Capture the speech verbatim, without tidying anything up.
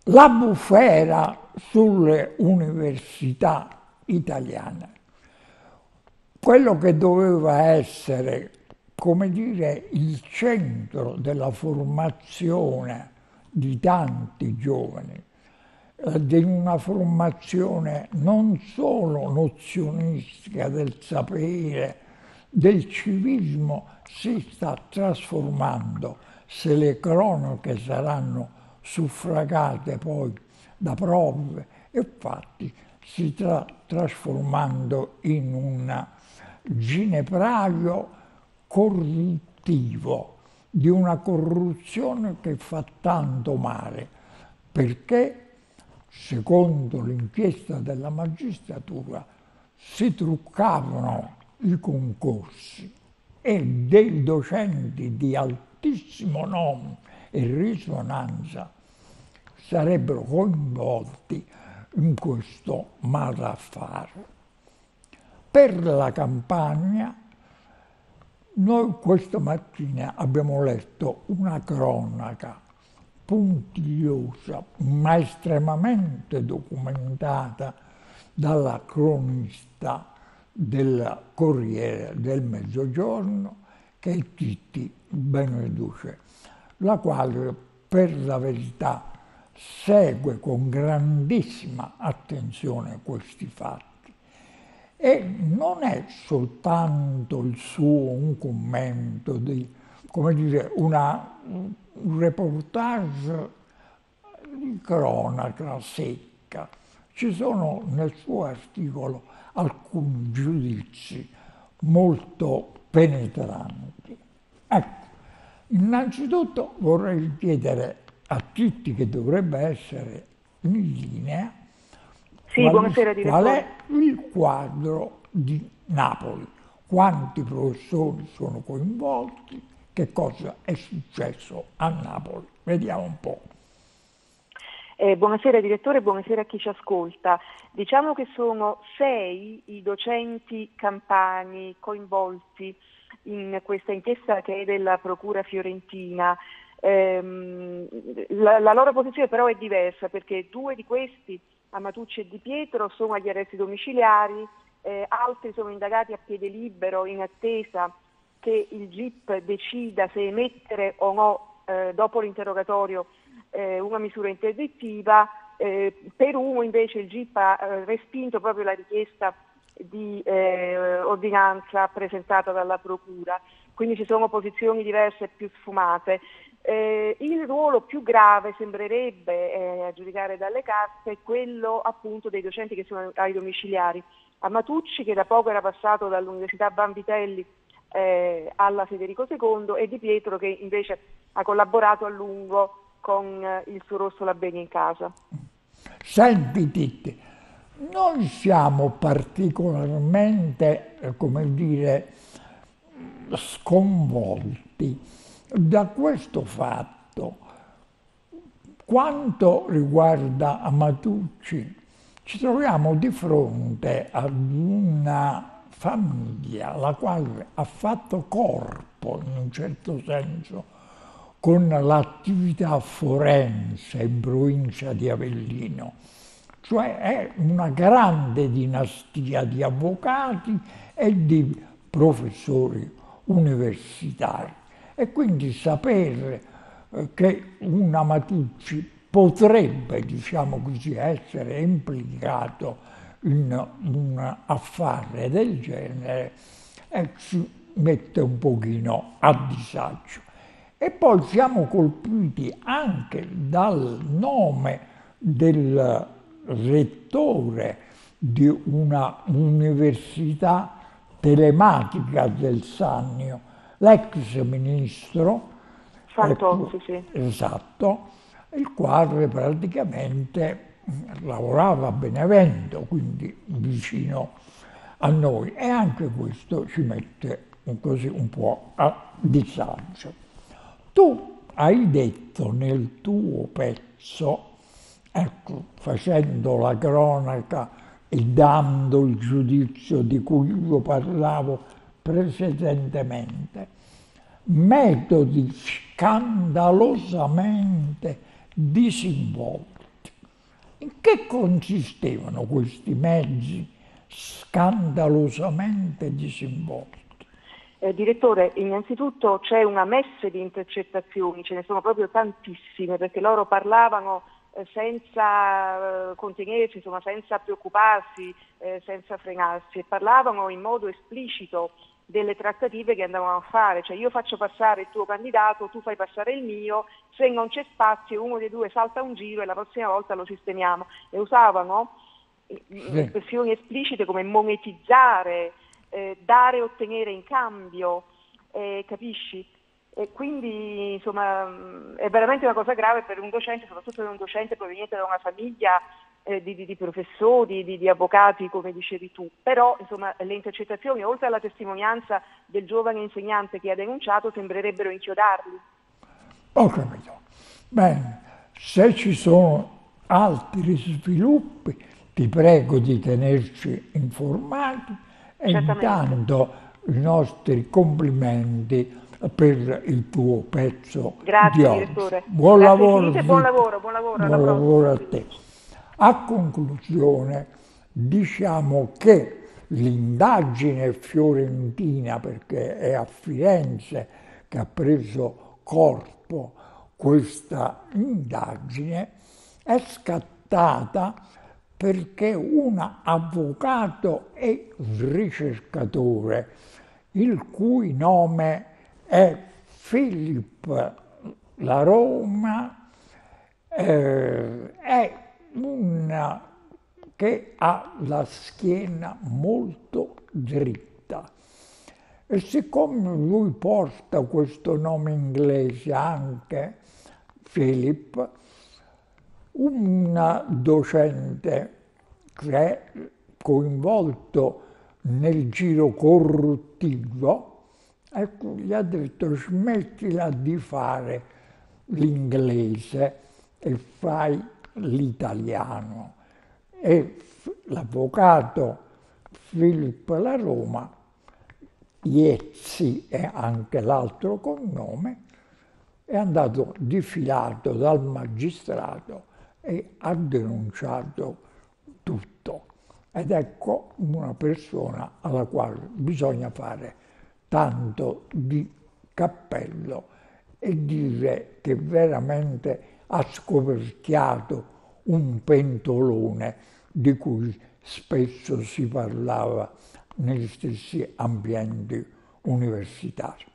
la bufera sulle università italiane, quello che doveva essere, come dire, il centro della formazione di tanti giovani, eh, di una formazione non solo nozionistica del sapere, del civismo, si sta trasformando, se le cronache saranno suffragate poi da prove e fatti, si sta trasformando in un ginepraio corruttivo, di una corruzione che fa tanto male, perché, secondo l'inchiesta della magistratura, si truccavano i concorsi e dei docenti di altissimo nome e risonanza sarebbero coinvolti in questo malaffare. Per la Campania, noi questa mattina abbiamo letto una cronaca puntigliosa, ma estremamente documentata dalla cronista del Corriere del Mezzogiorno, che è Titti Beneduce, la quale per la verità segue con grandissima attenzione questi fatti. E non è soltanto il suo un commento, di, come dire, una, un reportage di cronaca secca. Ci sono nel suo articolo alcuni giudizi molto penetranti. Ecco, innanzitutto vorrei chiedere a tutti, che dovrebbe essere in linea, Sì, qual, buonasera qual direttore. è il quadro di Napoli, quanti professori sono coinvolti, che cosa è successo a Napoli. Vediamo un po'. Eh, buonasera direttore, buonasera a chi ci ascolta. Diciamo che sono sei i docenti campani coinvolti in questa inchiesta che è della Procura Fiorentina. Ehm, la, la loro posizione però è diversa, perché due di questi, Amatucci e Di Pietro, sono agli arresti domiciliari, eh, altri sono indagati a piede libero in attesa che il G I P decida se emettere o no, eh, dopo l'interrogatorio, eh, una misura interdittiva. Eh, per uno invece il G I P ha eh, respinto proprio la richiesta di eh, ordinanza presentata dalla Procura, quindi ci sono posizioni diverse e più sfumate. Eh, il ruolo più grave sembrerebbe, eh, a giudicare dalle carte, quello appunto dei docenti che sono ai domiciliari. Amatucci, che da poco era passato dall'Università Vanvitelli eh, alla Federico secondo, e Di Pietro, che invece ha collaborato a lungo con eh, il suo Rosso la Beni in casa. Senti Titti, noi siamo particolarmente, eh, come dire, sconvolti da questo fatto. Quanto riguarda Amatucci, ci troviamo di fronte ad una famiglia la quale ha fatto corpo, in un certo senso, con l'attività forense in provincia di Avellino. Cioè è una grande dinastia di avvocati e di professori universitari. E quindi sapere eh, che un Amatucci potrebbe, diciamo così, essere implicato in un affare del genere eh, ci mette un pochino a disagio. E poi siamo colpiti anche dal nome del rettore di una università telematica del Sannio, l'ex ministro, ecco, Fantozzi, sì. esatto, il quale praticamente lavorava a Benevento, quindi vicino a noi, e anche questo ci mette così un po' a disagio. Tu hai detto nel tuo pezzo, ecco, facendo la cronaca e dando il giudizio di cui io parlavo precedentemente, metodi scandalosamente disinvolti. In che consistevano questi mezzi scandalosamente disinvolti? Eh, direttore, innanzitutto c'è una messe di intercettazioni, ce ne sono proprio tantissime, perché loro parlavano eh, senza eh, contenersi, insomma, senza preoccuparsi, eh, senza frenarsi, e parlavano in modo esplicito delle trattative che andavano a fare, cioè io faccio passare il tuo candidato, tu fai passare il mio, se non c'è spazio uno dei due salta un giro e la prossima volta lo sistemiamo. E usavano eh, Sì. espressioni esplicite come monetizzare, Eh, dare e ottenere in cambio, eh, capisci? E quindi insomma mh, è veramente una cosa grave per un docente, soprattutto per un docente proveniente da una famiglia eh, di, di, di professori, di, di avvocati, come dicevi tu. Però insomma le intercettazioni, oltre alla testimonianza del giovane insegnante che ha denunciato, sembrerebbero inchiodarli. Ho capito. Bene, se ci sono altri sviluppi, ti prego di tenerci informati. E intanto i nostri complimenti per il tuo pezzo Grazie, di oggi. direttore. Buon Grazie lavoro, infinite, buon lavoro, buon lavoro, alla buon prossima. lavoro a te. A conclusione, diciamo che l'indagine fiorentina, perché è a Firenze che ha preso corpo questa indagine, è scattata perché un avvocato e ricercatore, il cui nome è Philip Laroma, eh, è un che ha la schiena molto dritta. E siccome lui porta questo nome inglese anche, Philip, un docente che è coinvolto nel giro corruttivo, ecco, gli ha detto smettila di fare l'inglese e fai l'italiano. E l'avvocato Filippo Laroma, Iezzi è anche l'altro cognome, è andato difilato dal magistrato e ha denunciato tutto. Ed ecco una persona alla quale bisogna fare tanto di cappello e dire che veramente ha scoperchiato un pentolone di cui spesso si parlava negli stessi ambienti universitari.